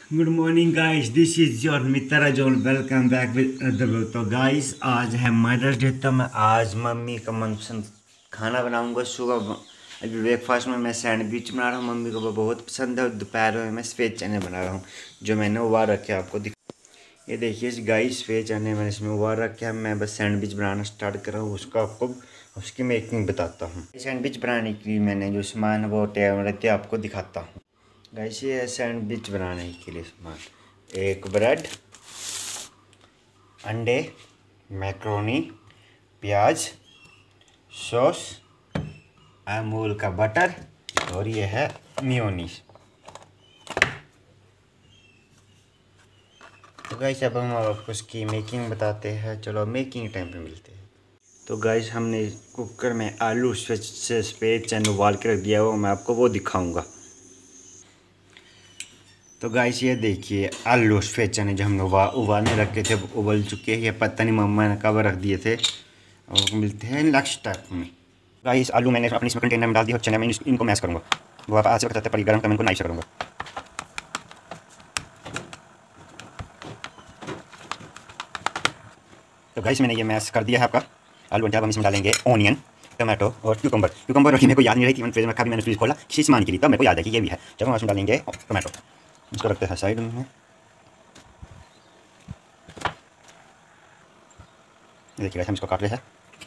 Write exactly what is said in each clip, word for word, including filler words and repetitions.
Good morning guys, this is your मित्र जोल। Welcome back with other. तो guys आज है मदर्स डे, तो मैं आज मम्मी का मनपसंद खाना बनाऊंगा। सुबह अभी ब्रेकफास्ट में मैं सैंडविच बना रहा हूँ, मम्मी को वो बहुत पसंद है। दोपहर में मैं सफ़ेद चने बना रहा हूँ जो मैंने उबाल रखे हैं, आपको दिख। ये देखिए इस गाइस सफ़ेद चने मैंने इसमें उबाल रखे हैं। मैं बस सैंडविच बनाना स्टार्ट कर रहा हूँ, उसका आपको उसकी मेकिंग बताता हूँ। सैंडविच बनाने के लिए मैंने जो सामान वो तैयार रहते आपको दिखाता हूँ। गाइस ये सैंडविच बनाने के लिए सामान: एक ब्रेड, अंडे, मैक्रोनी, प्याज, सॉस, अमूल का बटर और ये है मेयोनीज। तो गाइस अब हम आपको इसकी मेकिंग बताते हैं। चलो मेकिंग टाइम पे मिलते हैं। तो गाइस हमने कुकर में आलू से सफ़ेद चने उबाल के रख दिया, वो मैं आपको वो दिखाऊंगा। तो गाइस ये देखिए आलू सफ़ेद चने जो हमने उबा उबालने रखे थे उबल चुके हैं। ये पता नहीं मम्मा ने कब रख दिए थे। और मिलते हैं नेक्स्ट टाइप में। गाइस आलू मैंने अपनी इसमें कंटेनर में डाल दिया और चने मैं इनको मैश करूँगा। वो आप आज से बताते पर गर्म कर मैं इनको नाइस करूँगा। तो गाइस मैंने ये मैश कर दिया है आपका आलू। जब हम इसमें डालेंगे ऑनियन, टमाटो और क्यूकम्बर। क्यूकम्बर रखी मेरे को याद नहीं रही थी, मैंने फ्रिज में रखा भी, मैंने फ्रिज खोला किसी सामान के लिए, तब मेरे को याद है कि ये भी है। जब हम इसमें डालेंगे टमाटो, इसको रखते हैं साइड में। देखिए हम इसको काट रहे हैं।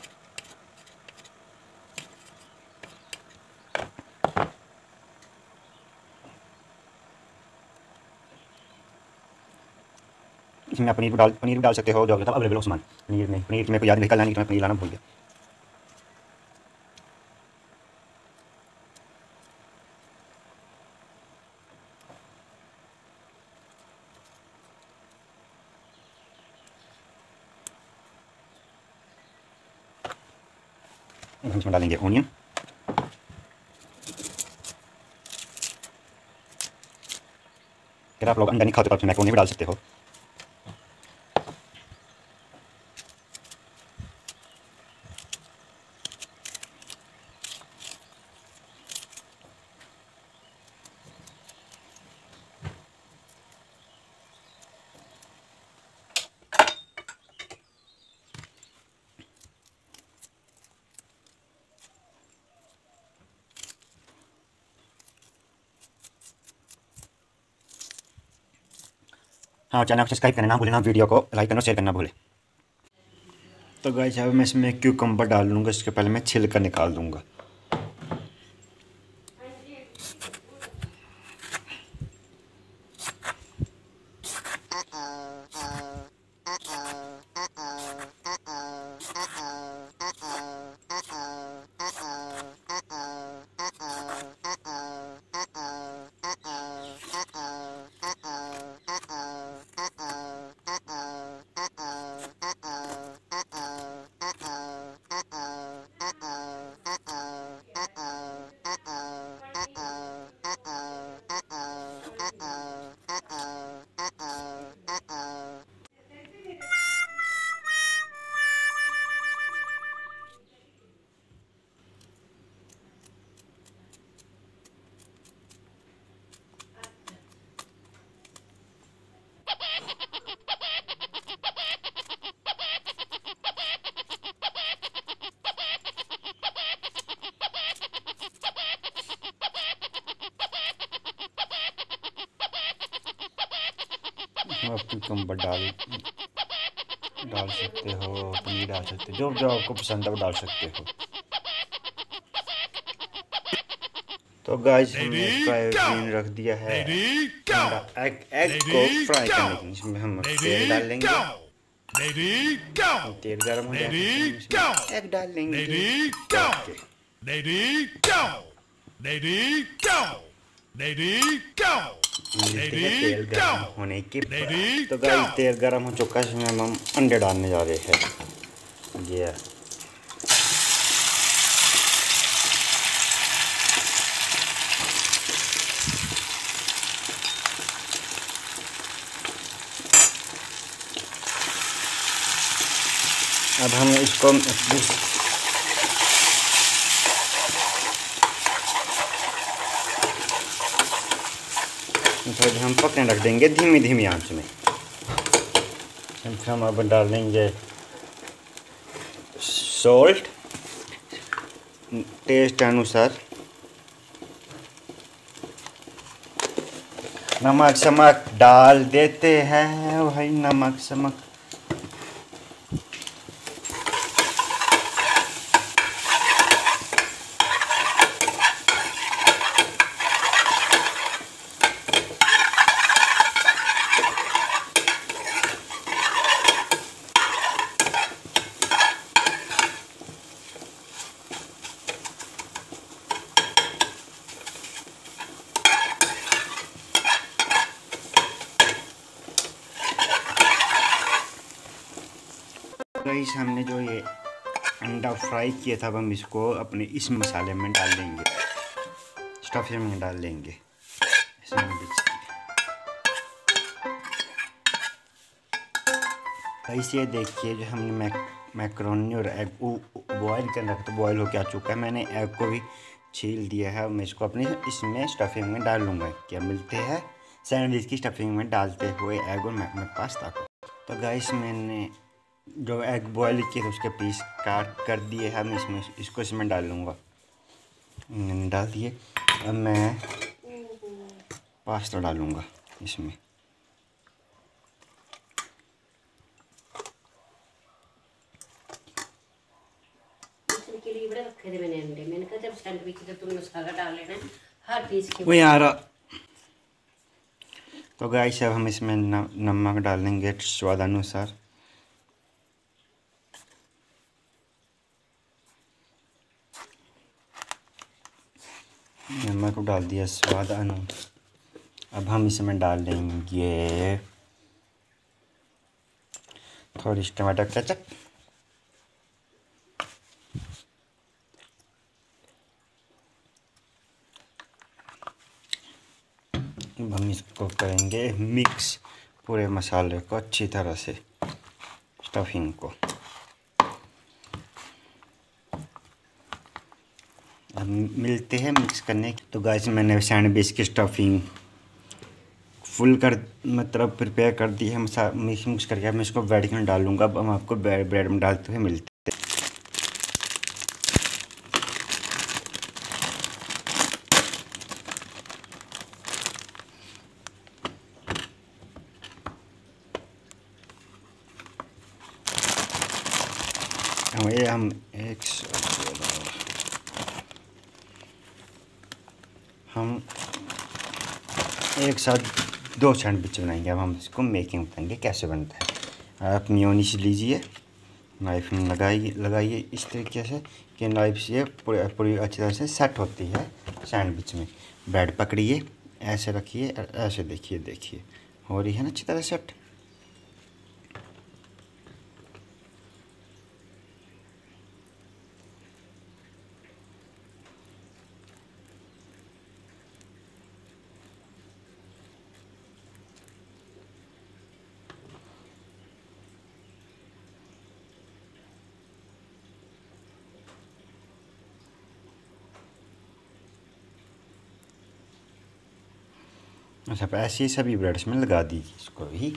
इसमें आप पनीर डाल पनीर भी डाल सकते हो, जो मतलब अवेलेबल हो सामान। पनीर नहीं, पनीर मेरे को याद नहीं, कल लाने की तो मैं पनीर लाना भूल गया। हम इसमें डालेंगे ऑनियन। अगर आप लोग अंडा नहीं खाते तो आप मैक्रोनी भी डाल सकते हो। हाँ, चैनल को सब्सक्राइब करना ना भूलें, वीडियो को लाइक करना, शेयर करना भूलें। तो गाइस अब मैं इसमें क्यूकम्बर डाल लूँगा। इसके पहले मैं छिलका निकाल दूँगा। आप क्यूकम्बर डाल डाल सकते हो, पनीर डाल सकते हो, जो जो आपको पसंद है वो डाल सकते हो। तो गाइस हमने फ्राई पैन रख दिया है एग एग को फ्राई करने के लिए। इसमें हम तेल डालेंगे, तेल गर्म हो जाए एग डालेंगे। तेल गर्म होने के बाद तो गाइस तेल गर्म हो चुका है, इसमें हम अंडे डालने जा रहे हैं। ये अब हम इसको थोड़ा हम पकने रख देंगे धीमी धीमी आंच में। फिर हम अब डाल देंगे सॉल्ट टेस्ट अनुसार, नमक समक डाल देते हैं भाई, नमक समक। गाइस हमने जो ये अंडा फ्राई किया था, अब हम इसको अपने इस मसाले में डाल देंगे, स्टफिंग में डाल देंगे सैंडविच। गाइस ये देखिए जो हमने मैक मैक्रोनी और एग बॉयल कर रखा तो बॉयल होकर आ चुका है। मैंने एग को भी छील दिया है। मैं इसको अपनी इसमें स्टफिंग में डाल लूँगा। क्या मिलते हैं सैंडविच की स्टफिंग में डालते हुए एग और मैक पास्ता को। तो गाइस मैंने जो एग बॉयल किए थे उसके पीस काट कर दिए हैं। मैं इसमें इसको इसमें डाल लूँगा। मैंने डाल दिए। अब मैं पास्ता डालूँगा इसमें। के लिए बड़े रखे थे मैंने अंडे। मैंने कहा जब सैंडविच तो तुम मसाला डाल लेना हर पीस के। वो यार तो गाइस अब हम इसमें नमक डाल देंगे स्वाद अनुसार। नमक को डाल दिया स्वाद अनुसार। अब हम इसमें डाल देंगे थोड़ी टमाटर केचप। अब हम इसको करेंगे मिक्स पूरे मसाले को अच्छी तरह से, स्टफिंग को। अब मिलते हैं मिक्स करने की। तो गाइस मैंने सैंडविच की स्टफिंग फुल कर मतलब प्रिपेयर कर दी है। मसा मिक्स मिक्स करके मैं इसको ब्रेड में डालूंगा। अब हम आपको ब्रेड ब्रेड में डालते हुए मिलते हैं। ये हम एक हम एक साथ दो सैंडविच बनाएंगे। अब हम इसको मेकिंग बताएंगे कैसे बनता है। आप मेयोनीज लीजिए, नाइफ में लगाइए लगाइए इस तरीके से कि नाइफ से पूरी पूरी अच्छी तरह से सेट होती है सैंडविच में। ब्रेड पकड़िए, ऐसे रखिए, ऐसे देखिए देखिए हो रही है ना अच्छी तरह सेट। अच्छा ऐसे ही सभी ब्रेड्स में लगा दीजिए इसको भी।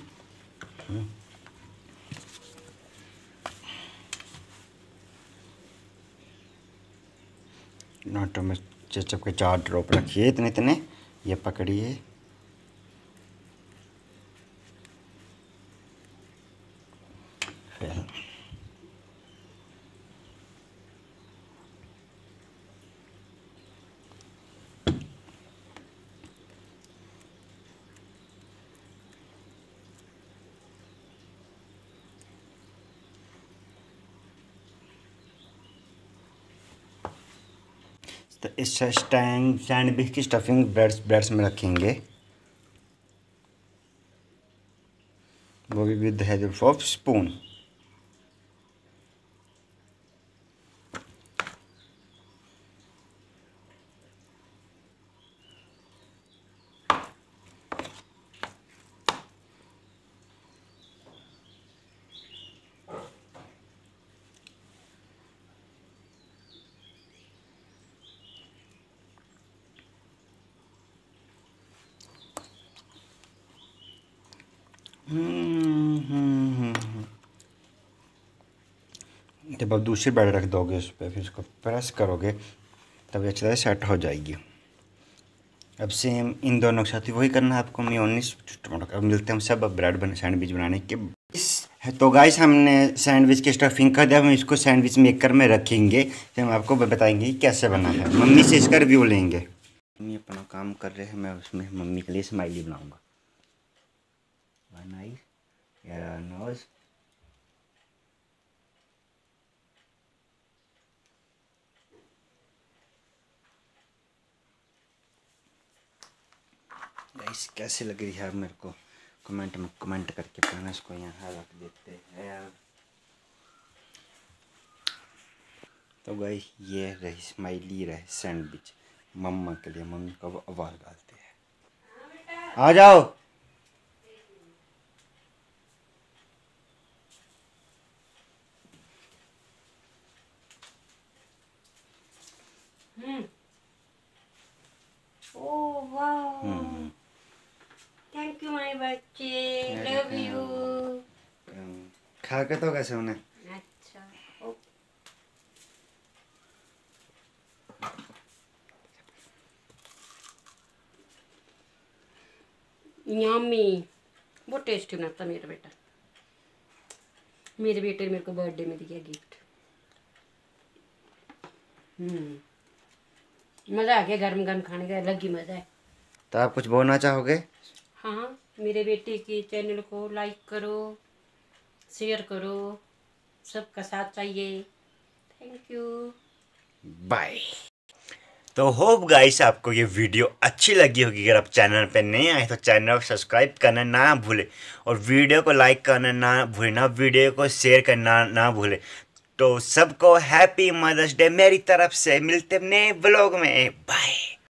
टमाटो में केचप के चार ड्रॉप रखिए, इतने इतने ये पकड़िए। फिर तो इस स्टैंड सैंडविच की स्टफिंग ब्रेड्स ब्रेड्स में रखेंगे, वो भी विद हेल्प ऑफ स्पून। जब आप दूसरी ब्रेड रख दोगे उस पर, फिर उसको प्रेस करोगे तब अच्छी तरह सेट हो जाएगी। अब सेम इन दोनों के साथ वही करना है आपको, मेयोनीज टमाटर। अब मिलते हैं हम सब अब ब्रेड बने सैंडविच बनाने के। है तो गाइस हमने सैंडविच की स्टफिंग कर दिया, हम इसको सैंडविच मेकर में रखेंगे, फिर हम आपको बताएंगे कि कैसे बना है। मम्मी से इसका रिव्यू लेंगे। मम्मी अपना काम कर रहे हैं, मैं उसमें मम्मी के लिए स्माइली बनाऊंगा। नाइस या नोज। गाइस कैसे लग रही है मेरे को कमेंट में कमेंट करके बताना। इसको यहाँ रख देते हैं। तो गाइस ये रही स्माइली रहे सैंडविच मम्मा के लिए। मम्मी को आवाज़ डालते हैं, आ जाओ। हम्म ओह वाह, थैंक यू माय बच्चे, लव यू। खा के तो कैसे उन्हें। अच्छा ओ यम्मी, बहुत टेस्टी बनाता मेरा बेटा। मेरे बेटे ने मेरे को बर्थडे में दिया गिफ्ट। हम्म मज़ा आ गया, गर्म गर्म खाने का अलग ही मज़ा है। तो आप कुछ बोलना चाहोगे? हाँ, मेरे बेटे के चैनल को लाइक करो, शेयर करो, सबका साथ चाहिए। Thank you, bye. तो होप गाइस आपको ये वीडियो अच्छी लगी होगी। अगर आप चैनल पे नए आए तो चैनल को सब्सक्राइब करना ना भूले और वीडियो को लाइक करना ना भूले ना, वीडियो को शेयर करना ना भूले। तो सबको हैप्पी मदर्स डे मेरी तरफ से। मिलते हैं नए ब्लॉग में। बाय।